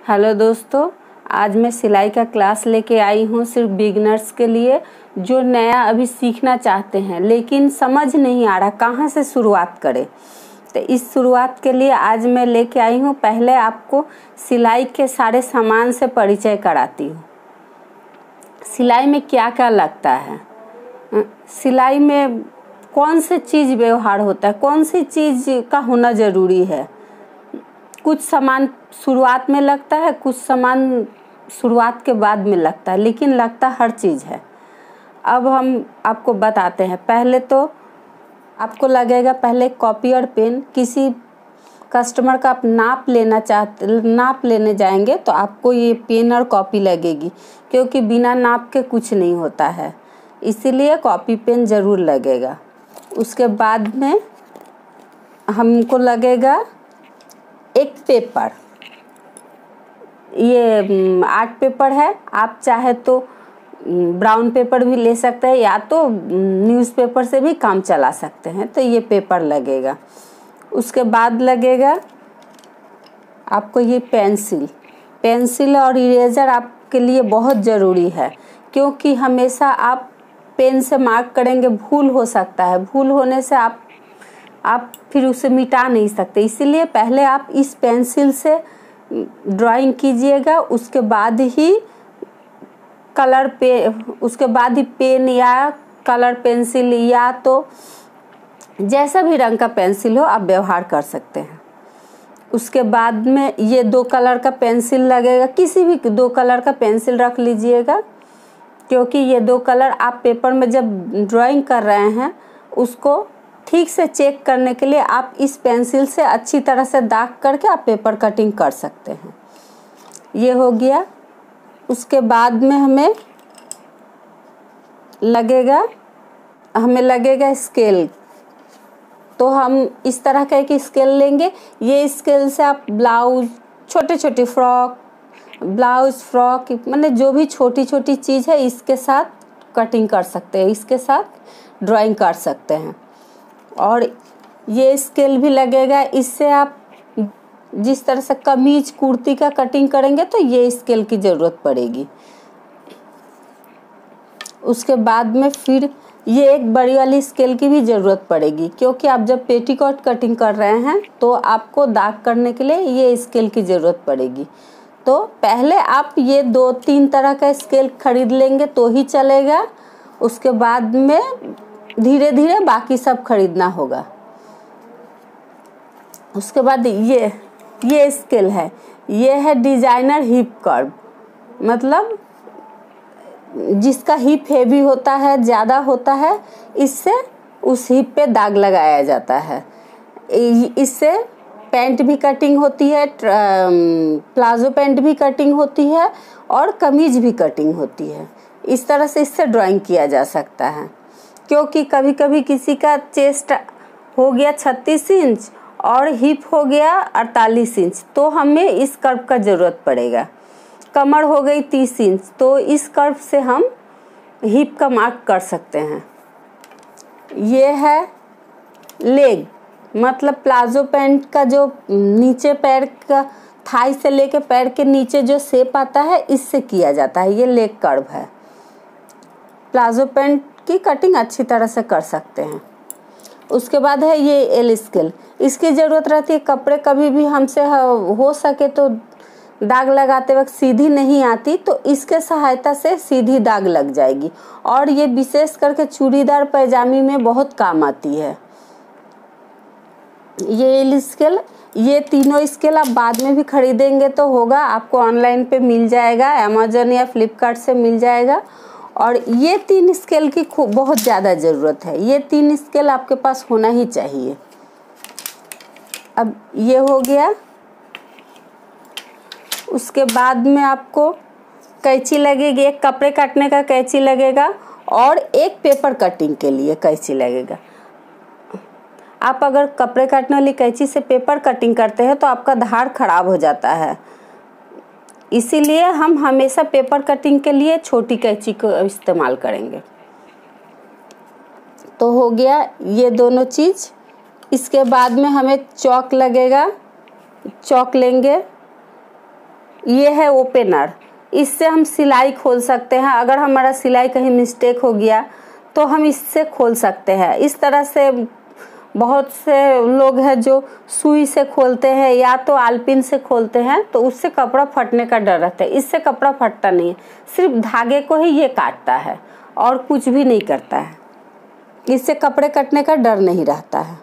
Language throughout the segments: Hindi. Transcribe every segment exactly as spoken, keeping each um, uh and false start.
हेलो दोस्तों, आज मैं सिलाई का क्लास लेके आई हूँ सिर्फ बिगिनर्स के लिए, जो नया अभी सीखना चाहते हैं लेकिन समझ नहीं आ रहा कहाँ से शुरुआत करें। तो इस शुरुआत के लिए आज मैं लेके आई हूँ। पहले आपको सिलाई के सारे सामान से परिचय कराती हूँ। सिलाई में क्या क्या लगता है, सिलाई में कौन सी चीज़ व्यवहार होता है, कौन सी चीज़ का होना ज़रूरी है। कुछ सामान शुरुआत में लगता है, कुछ सामान शुरुआत के बाद में लगता है, लेकिन लगता हर चीज़ है। अब हम आपको बताते हैं। पहले तो आपको लगेगा, पहले कॉपी और पेन। किसी कस्टमर का आप नाप लेना चाहते नाप लेने जाएंगे तो आपको ये पेन और कॉपी लगेगी, क्योंकि बिना नाप के कुछ नहीं होता है, इसीलिए कॉपी पेन ज़रूर लगेगा। उसके बाद में हमको लगेगा एक पेपर। ये आर्ट पेपर है, आप चाहे तो ब्राउन पेपर भी ले सकते हैं या तो न्यूज़पेपर से भी काम चला सकते हैं। तो ये पेपर लगेगा। उसके बाद लगेगा आपको ये पेंसिल। पेंसिल और इरेज़र आपके लिए बहुत ज़रूरी है, क्योंकि हमेशा आप पेन से मार्क करेंगे, भूल हो सकता है। भूल होने से आप आप फिर उसे मिटा नहीं सकते, इसीलिए पहले आप इस पेंसिल से ड्राइंग कीजिएगा। उसके बाद ही कलर पे उसके बाद ही पेन या कलर पेंसिल या तो जैसा भी रंग का पेंसिल हो आप व्यवहार कर सकते हैं। उसके बाद में ये दो कलर का पेंसिल लगेगा। किसी भी दो कलर का पेंसिल रख लीजिएगा, क्योंकि ये दो कलर आप पेपर में जब ड्राइंग कर रहे हैं उसको ठीक से चेक करने के लिए आप इस पेंसिल से अच्छी तरह से दाग करके आप पेपर कटिंग कर सकते हैं। ये हो गया। उसके बाद में हमें लगेगा हमें लगेगा स्केल। तो हम इस तरह का एक स्केल लेंगे। ये स्केल से आप ब्लाउज, छोटे छोटे फ्रॉक, ब्लाउज, फ्रॉक, मतलब जो भी छोटी छोटी चीज़ है इसके साथ कटिंग कर सकते हैं, इसके साथ ड्राइंग कर सकते हैं। और ये स्केल भी लगेगा। इससे आप जिस तरह से कमीज, कुर्ती का कटिंग करेंगे तो ये स्केल की ज़रूरत पड़ेगी। उसके बाद में फिर ये एक बड़ी वाली स्केल की भी ज़रूरत पड़ेगी, क्योंकि आप जब पेटीकोट कटिंग कर रहे हैं तो आपको दाग करने के लिए ये स्केल की ज़रूरत पड़ेगी। तो पहले आप ये दो तीन तरह का स्केल खरीद लेंगे तो ही चलेगा। उसके बाद में धीरे धीरे बाकी सब खरीदना होगा। उसके बाद ये ये स्केल है, ये है डिजाइनर हिप कर्व, मतलब जिसका हिप हेवी होता है, ज़्यादा होता है, इससे उस हिप पे दाग लगाया जाता है। इससे पैंट भी कटिंग होती है, प्लाजो पैंट भी कटिंग होती है और कमीज भी कटिंग होती है। इस तरह से इससे ड्राइंग किया जा सकता है, क्योंकि कभी कभी किसी का चेस्ट हो गया छत्तीस इंच और हिप हो गया अड़तालीस इंच, तो हमें इस कर्व का ज़रूरत पड़ेगा। कमर हो गई तीस इंच, तो इस कर्व से हम हिप का मार्क कर सकते हैं। ये है लेग, मतलब प्लाजो पैंट का जो नीचे पैर का, थाई से लेके पैर के नीचे जो शेप आता है, इससे किया जाता है। ये लेग कर्व है। प्लाजो पैंट की कटिंग अच्छी तरह से कर सकते हैं। उसके बाद है ये एल स्केल। इसकी ज़रूरत रहती है। कपड़े कभी भी हमसे हो सके तो दाग लगाते वक्त सीधी नहीं आती, तो इसके सहायता से सीधी दाग लग जाएगी, और ये विशेष करके चूड़ीदार पैजामी में बहुत काम आती है। ये एल स्केल, ये तीनों स्केल आप बाद में भी खरीदेंगे तो होगा, आपको ऑनलाइन पे मिल जाएगा, अमेजोन या फ्लिपकार्ट से मिल जाएगा। और ये तीन स्केल की खूब बहुत ज़्यादा ज़रूरत है। ये तीन स्केल आपके पास होना ही चाहिए। अब ये हो गया। उसके बाद में आपको कैंची लगेगी, एक कपड़े काटने का कैंची लगेगा और एक पेपर कटिंग के लिए कैंची लगेगा। आप अगर कपड़े काटने वाली कैंची से पेपर कटिंग करते हैं तो आपका धार खराब हो जाता है, इसीलिए हम हमेशा पेपर कटिंग के लिए छोटी कैंची को इस्तेमाल करेंगे। तो हो गया ये दोनों चीज़। इसके बाद में हमें चौक लगेगा। चौक लेंगे, ये है ओपनर, इससे हम सिलाई खोल सकते हैं। अगर हमारा सिलाई कहीं मिस्टेक हो गया तो हम इससे खोल सकते हैं। इस तरह से बहुत से लोग हैं जो सुई से खोलते हैं या तो आलपिन से खोलते हैं, तो उससे कपड़ा फटने का डर रहता है। इससे कपड़ा फटता नहीं है, सिर्फ धागे को ही ये काटता है और कुछ भी नहीं करता है। इससे कपड़े कटने का डर नहीं रहता है।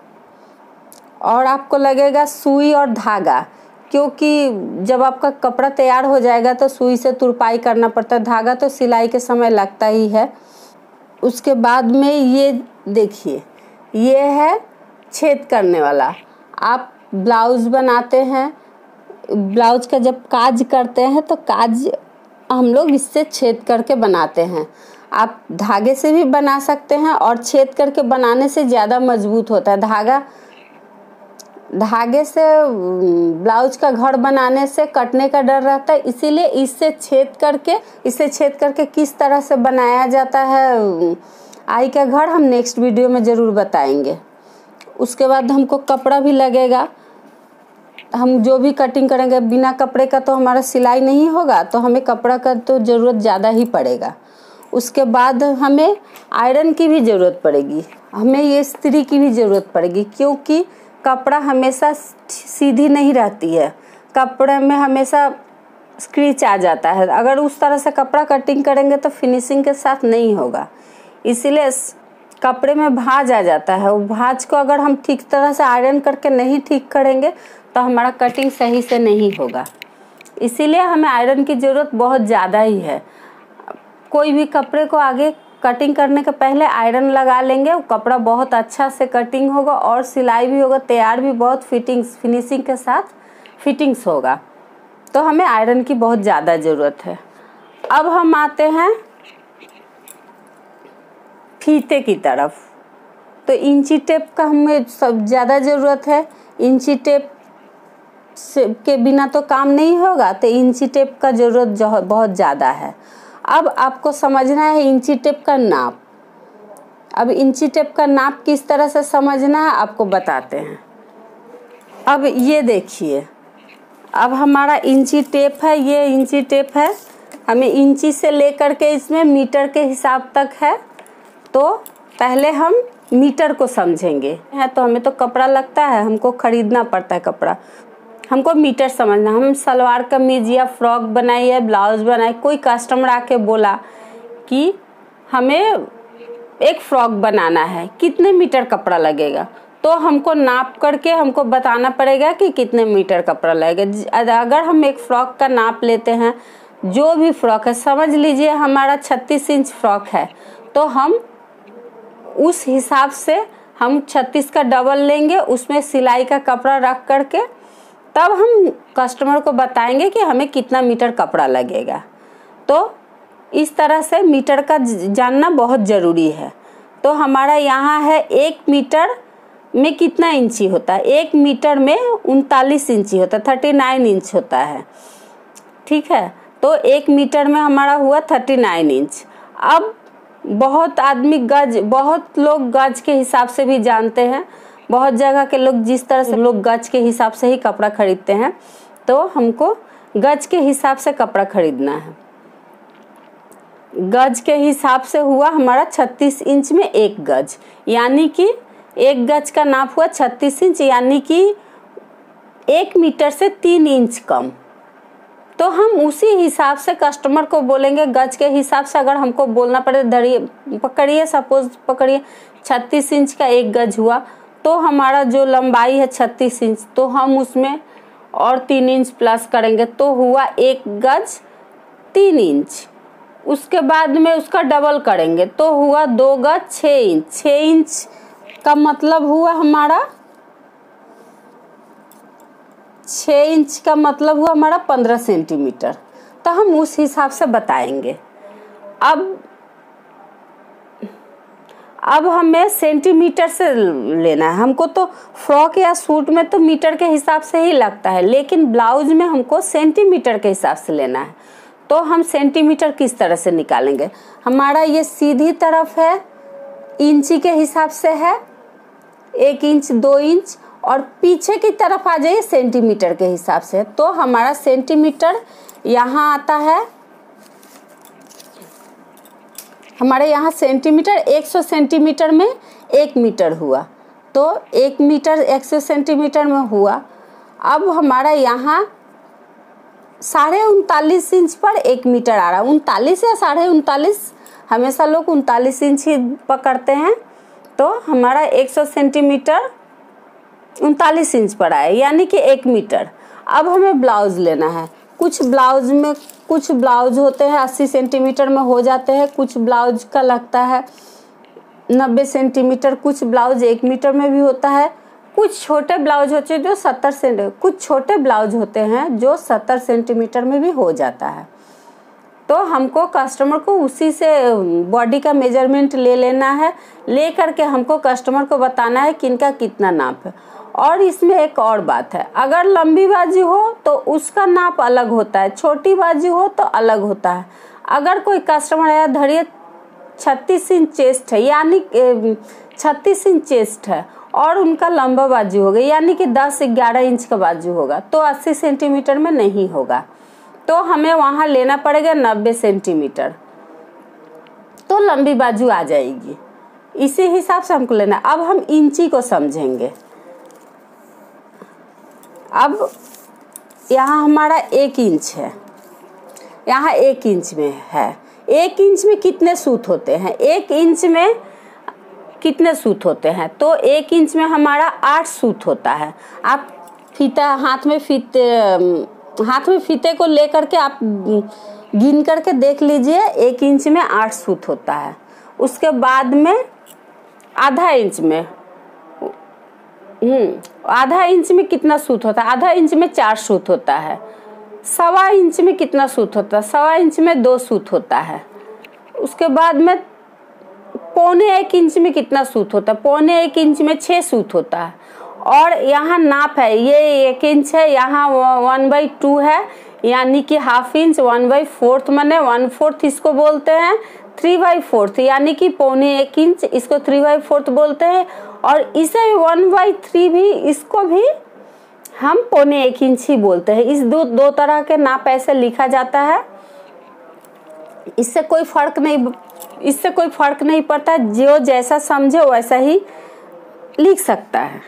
और आपको लगेगा सुई और धागा, क्योंकि जब आपका कपड़ा तैयार हो जाएगा तो सुई से तुरपाई करना पड़ता है, धागा तो सिलाई के समय लगता ही है। उसके बाद में ये देखिए, ये है छेद करने वाला। आप ब्लाउज बनाते हैं, ब्लाउज का जब काज करते हैं तो काज हम लोग इससे छेद करके बनाते हैं। आप धागे से भी बना सकते हैं और छेद करके बनाने से ज़्यादा मजबूत होता है। धागा धागे से ब्लाउज का घर बनाने से कटने का डर रहता है, इसीलिए इससे छेद करके इससे छेद करके किस तरह से बनाया जाता है आई का घर हम नेक्स्ट वीडियो में ज़रूर बताएंगे। उसके बाद हमको कपड़ा भी लगेगा। हम जो भी कटिंग करेंगे, बिना कपड़े का तो हमारा सिलाई नहीं होगा, तो हमें कपड़ा का तो ज़रूरत ज़्यादा ही पड़ेगा। उसके बाद हमें आयरन की भी ज़रूरत पड़ेगी, हमें ये इस्त्री की भी ज़रूरत पड़ेगी, क्योंकि कपड़ा हमेशा सीधी नहीं रहती है, कपड़े में हमेशा स्क्रीच आ जाता है। अगर उस तरह से कपड़ा कटिंग करेंगे तो फिनिशिंग के साथ नहीं होगा, इसीलिए कपड़े में भाঁज आ जाता है। वो भाँज को अगर हम ठीक तरह से आयरन करके नहीं ठीक करेंगे तो हमारा कटिंग सही से नहीं होगा। इसीलिए हमें आयरन की ज़रूरत बहुत ज़्यादा ही है। कोई भी कपड़े को आगे कटिंग करने के पहले आयरन लगा लेंगे, वो कपड़ा बहुत अच्छा से कटिंग होगा और सिलाई भी होगा, तैयार भी बहुत फिटिंग्स फिनिशिंग के साथ फिटिंग्स होगा। तो हमें आयरन की बहुत ज़्यादा ज़रूरत है। अब हम आते हैं फीते की तरफ। तो इंची टेप का हमें सब ज़्यादा ज़रूरत है। इंची टेप से के बिना तो काम नहीं होगा, तो इंची टेप का ज़रूरत बहुत ज़्यादा है। अब आपको समझना है इंची टेप का नाप। अब इंची टेप का नाप किस तरह से समझना है आपको बताते हैं। अब ये देखिए, अब हमारा इंची टेप है, ये इंची टेप है, हमें इंची से लेकर के इसमें मीटर के हिसाब तक है। तो पहले हम मीटर को समझेंगे है, तो हमें तो कपड़ा लगता है, हमको खरीदना पड़ता है कपड़ा, हमको मीटर समझना। हम सलवार कमीज या फ्रॉक बनाई है, ब्लाउज बनाए, कोई कस्टमर आके बोला कि हमें एक फ्रॉक बनाना है, कितने मीटर कपड़ा लगेगा, तो हमको नाप करके हमको बताना पड़ेगा कि कितने मीटर कपड़ा लगेगा। अगर हम एक फ्रॉक का नाप लेते हैं, जो भी फ्रॉक है, समझ लीजिए हमारा छत्तीस इंच फ्रॉक है, तो हम उस हिसाब से हम छत्तीस का डबल लेंगे, उसमें सिलाई का कपड़ा रख करके तब हम कस्टमर को बताएंगे कि हमें कितना मीटर कपड़ा लगेगा। तो इस तरह से मीटर का जानना बहुत ज़रूरी है। तो हमारा यहाँ है एक मीटर में कितना इंची होता है, एक मीटर में उनतालीस इंची होता है, थर्टी नाइन इंच होता है, ठीक है। तो एक मीटर में हमारा हुआ थर्टी नाइन इंच। अब बहुत आदमी गज, बहुत लोग गज के हिसाब से भी जानते हैं, बहुत जगह के लोग जिस तरह से लोग गज के हिसाब से ही कपड़ा खरीदते हैं, तो हमको गज के हिसाब से कपड़ा खरीदना है। गज के हिसाब से हुआ हमारा छत्तीस इंच में एक गज, यानी कि एक गज का नाप हुआ छत्तीस इंच, यानी कि एक मीटर से तीन इंच कम। तो हम उसी हिसाब से कस्टमर को बोलेंगे गज के हिसाब से। अगर हमको बोलना पड़े, धरिए पकड़िए, सपोज पकड़िए छत्तीस इंच का एक गज हुआ, तो हमारा जो लंबाई है छत्तीस इंच, तो हम उसमें और तीन इंच प्लस करेंगे, तो हुआ एक गज तीन इंच। उसके बाद में उसका डबल करेंगे तो हुआ दो गज छः इंच। छः इंच का मतलब हुआ हमारा छः इंच का मतलब हुआ हमारा पंद्रह सेंटीमीटर। तो हम उस हिसाब से बताएंगे। अब अब हमें सेंटीमीटर से लेना है। हमको तो फ्रॉक या सूट में तो मीटर के हिसाब से ही लगता है, लेकिन ब्लाउज में हमको सेंटीमीटर के हिसाब से लेना है। तो हम सेंटीमीटर किस तरह से निकालेंगे, हमारा ये सीधी तरफ है इंची के हिसाब से है, एक इंच दो इंच, और पीछे की तरफ आ जाइए सेंटीमीटर के हिसाब से। तो हमारा सेंटीमीटर यहाँ आता है हमारे यहाँ सेंटीमीटर, एक सौ सेंटीमीटर में एक मीटर हुआ, तो एक मीटर एक सौ सेंटीमीटर में हुआ। अब हमारा यहाँ साढ़े उनतालीस इंच पर एक मीटर आ रहा है। उनतालीस या साढ़े उनतालीस, हमेशा लोग उनतालीस इंच ही पकड़ते हैं, तो हमारा एक सौ सेंटीमीटर उनतालीस इंच पर आया, यानी कि एक मीटर। अब हमें ब्लाउज लेना है। कुछ ब्लाउज में कुछ ब्लाउज होते हैं अस्सी सेंटीमीटर में हो जाते हैं, कुछ ब्लाउज का लगता है नब्बे सेंटीमीटर, कुछ ब्लाउज एक मीटर में भी होता है, कुछ छोटे ब्लाउज होते हैं जो सत्तर सेंटी कुछ छोटे ब्लाउज होते हैं जो सत्तर सेंटीमीटर में भी हो जाता है। तो हमको कस्टमर को उसी से बॉडी का मेजरमेंट ले लेना है, ले करके हमको कस्टमर को बताना है कि इनका कितना नाप है। और इसमें एक और बात है, अगर लंबी बाजू हो तो उसका नाप अलग होता है, छोटी बाजू हो तो अलग होता है। अगर कोई कस्टमर है धरिए छत्तीस इंच चेस्ट है, यानी छत्तीस इंच चेस्ट है और उनका लंबा बाजू होगा, यानी कि दस ग्यारह इंच का बाजू होगा, तो अस्सी सेंटीमीटर में नहीं होगा, तो हमें वहाँ लेना पड़ेगा नब्बे सेंटीमीटर, तो लंबी बाजू आ जाएगी। इसी हिसाब से हमको लेना। अब हम इंची को समझेंगे। अब यहाँ हमारा एक इंच है, यहाँ एक इंच में है। एक इंच में कितने सूत होते हैं? एक इंच में कितने सूत होते हैं? तो एक इंच में हमारा आठ सूत होता है। आप फीता हाथ में फीते हाथ में फीते को लेकर के आप गिन करके देख लीजिए, एक इंच में आठ सूत होता है। उसके बाद में आधा इंच में हम्म आधा इंच में कितना सूत होता है? आधा इंच में चार सूत होता है। सवा इंच में कितना सूत होता है? सवा इंच में दो सूत होता है। उसके बाद में पौने एक इंच में कितना सूत होता है? पौने एक इंच में छः सूत होता है। और यहाँ नाप है, ये एक इंच है, यहाँ वन बाई टू है, यानी कि half inch, one by fourth माने वन फोर्थ इसको बोलते हैं, थ्री बाई फोर्थ यानी कि पौने एक इंच, इसको थ्री बाई फोर्थ बोलते हैं। और इसे वन बाई थ्री भी, इसको भी हम पौने एक इंच ही बोलते हैं। इस दो दो तरह के नाप ऐसे लिखा जाता है। इससे कोई फर्क नहीं इससे कोई फर्क नहीं पड़ता, जो जैसा समझे वैसा ही लिख सकता है,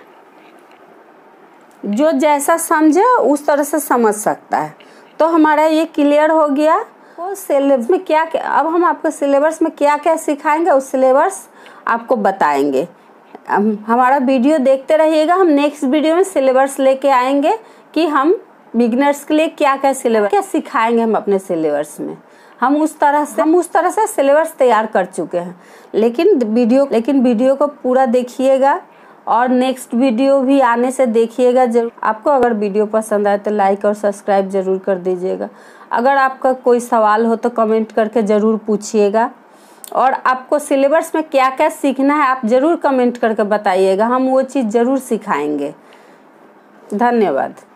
जो जैसा समझे उस तरह से समझ सकता है। तो हमारा ये क्लियर हो गया। तो सिलेबस में क्या क्या अब हम आपको सिलेबस में क्या क्या सिखाएंगे, उस सिलेबस आपको बताएंगे। हमारा वीडियो देखते रहिएगा। हम नेक्स्ट वीडियो में सिलेबस लेके आएंगे कि हम बिगिनर्स के लिए क्या क्या सिलेबस क्या सिखाएंगे। हम अपने सिलेबस में हम उस तरह से हम उस तरह से सिलेबस तैयार कर चुके हैं। लेकिन वीडियो लेकिन वीडियो को पूरा देखिएगा और नेक्स्ट वीडियो भी आने से देखिएगा जरूर। आपको अगर वीडियो पसंद आए तो लाइक और सब्सक्राइब जरूर कर दीजिएगा। अगर आपका कोई सवाल हो तो कमेंट करके ज़रूर पूछिएगा। और आपको सिलेबस में क्या क्या सीखना है आप ज़रूर कमेंट करके बताइएगा, हम वो चीज़ ज़रूर सिखाएंगे। धन्यवाद।